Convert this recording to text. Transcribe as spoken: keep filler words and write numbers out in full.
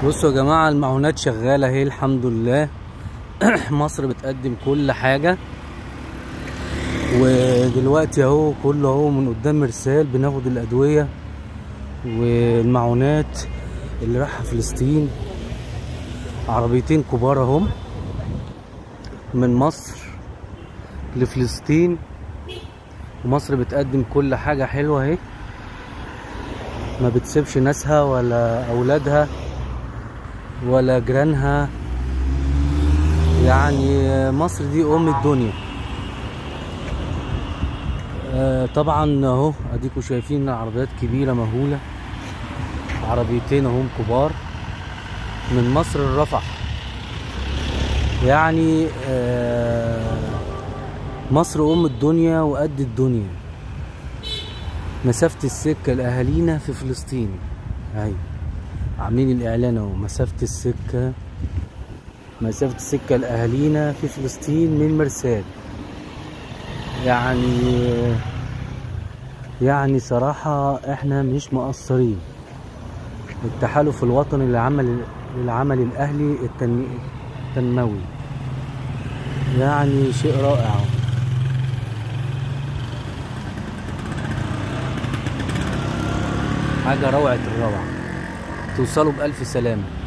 بصوا يا جماعة، المعونات شغالة اهي الحمد لله. مصر بتقدم كل حاجة، ودلوقتي اهو كله اهو من قدام مرسال بناخد الأدوية والمعونات اللي رايحة فلسطين. عربيتين كبار اهم من مصر لفلسطين، ومصر بتقدم كل حاجة حلوة اهي، ما بتسيبش ناسها ولا أولادها ولا جيرانها. يعني مصر دي ام الدنيا. آه طبعا اهو اديكوا شايفين عربيات كبيره مهوله، عربيتين اهم كبار من مصر لرفح. يعني آه مصر ام الدنيا وقد الدنيا. مسافه السكه لاهالينا في فلسطين اهي، عاملين الاعلان اهو. مسافه السكه مسافة السكة لأهالينا في فلسطين من مرسال. يعني يعني صراحة احنا مش مقصرين. التحالف الوطني للعمل للعمل الأهلي التنموي، يعني شيء رائع. حاجة روعة الروعة. توصلوا بألف سلامة.